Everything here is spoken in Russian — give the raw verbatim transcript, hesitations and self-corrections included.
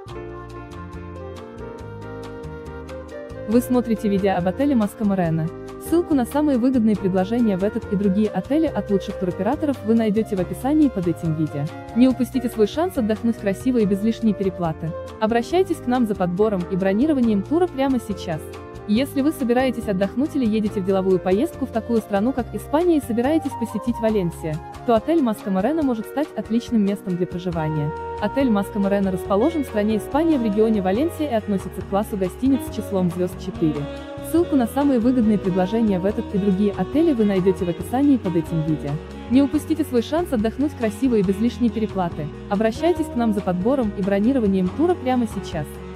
Вы смотрите видео об отеле Маска Морена. Ссылку на самые выгодные предложения в этот и другие отели от лучших туроператоров вы найдете в описании под этим видео. Не упустите свой шанс отдохнуть красиво и без лишней переплаты. Обращайтесь к нам за подбором и бронированием тура прямо сейчас. Если вы собираетесь отдохнуть или едете в деловую поездку в такую страну, как Испания, и собираетесь посетить Валенсия, то отель Маска Морена может стать отличным местом для проживания. Отель Маска Морена расположен в стране Испания в регионе Валенсия и относится к классу гостиниц с числом звезд четыре. Ссылку на самые выгодные предложения в этот и другие отели вы найдете в описании под этим видео. Не упустите свой шанс отдохнуть красиво и без лишней переплаты. Обращайтесь к нам за подбором и бронированием тура прямо сейчас.